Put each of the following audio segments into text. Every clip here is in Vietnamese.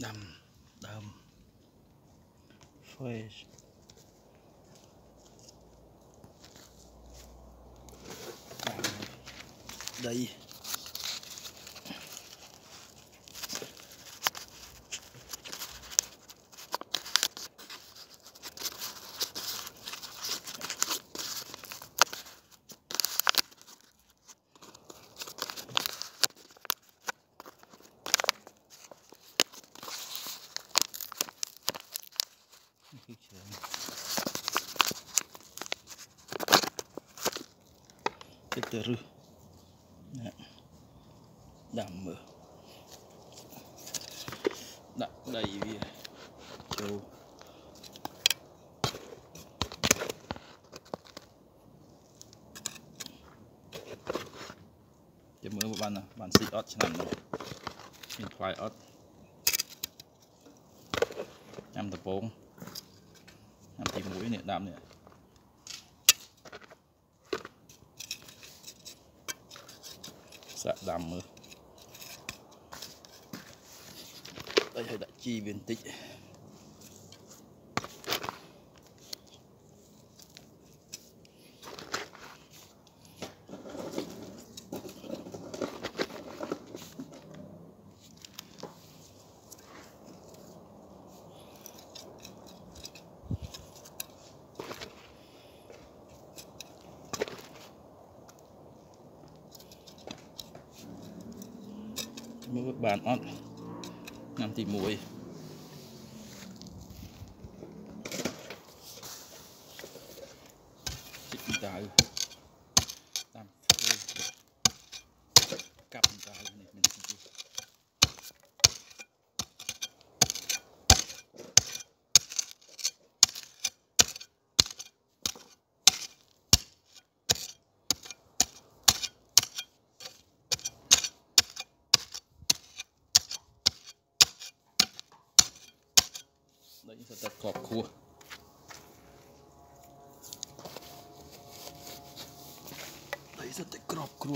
đầm đầm fresh đây cái từ rư đầm mờ đặt đầy vì châu cho mưa một bàn xịt ớt cho nằm nhìn khoai ớt nhằm tập bốn nhằm tìm mũi nè đam nè sạ đầm mưa đây hay đại chi viên tích mới bàn ớt nằm thì muối chích tài làm cặp tài này mình đây sẽ tập cọp cua đây sẽ tập cọp cua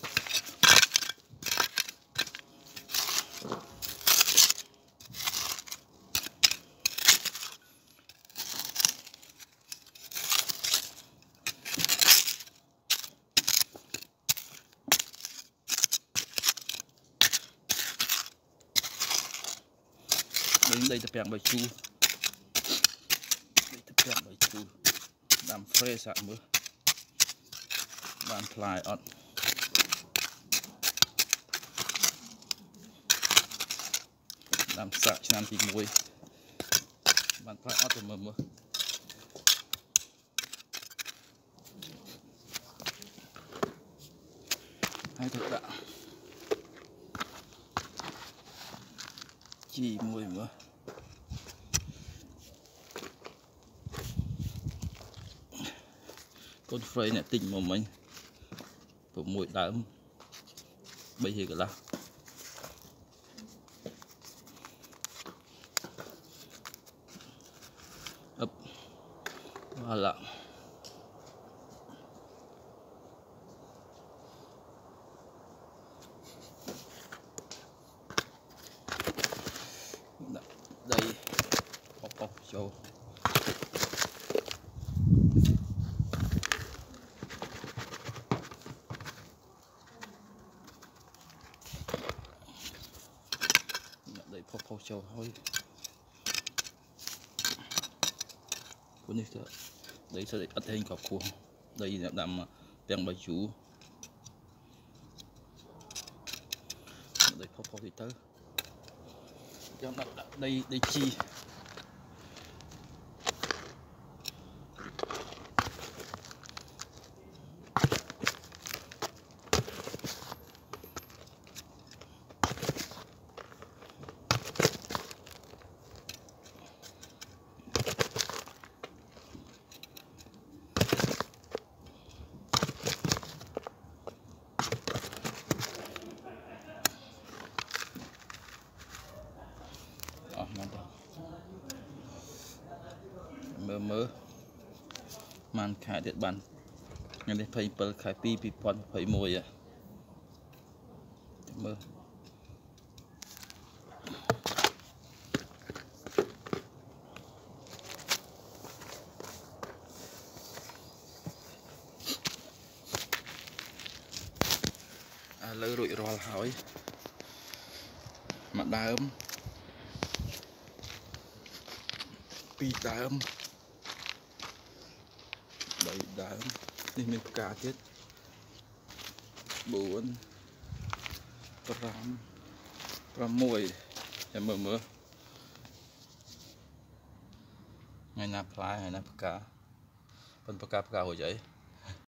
đây tập bèn bài chu bảy chu làm frais sạ mưa bàn fly ớt làm sạ cho làm thịt muối bàn fly ớt từ mưa hai thật đã chỉ muối mưa con phơi này tình mà mình của mũi đám bây giờ cái là ấp và lạ đây bọc châu phô châu thôi cuốn này đấy sẽ ắt hình cọc cuồng đây là làm bèn bài chú đây phô thì tới đây chi mơ màn khai điện bàn ngày đây phải bật khai pi pon phải mồi à mơ លើរួចរាល់ហើយមួយដើមពីរដើម3ដើមនេះមានផ្កាទៀត4 5 6ចាំមើលថ្ងៃណាផ្លែថ្ងៃណាផ្កាប៉ុន្តែផ្ការួចអី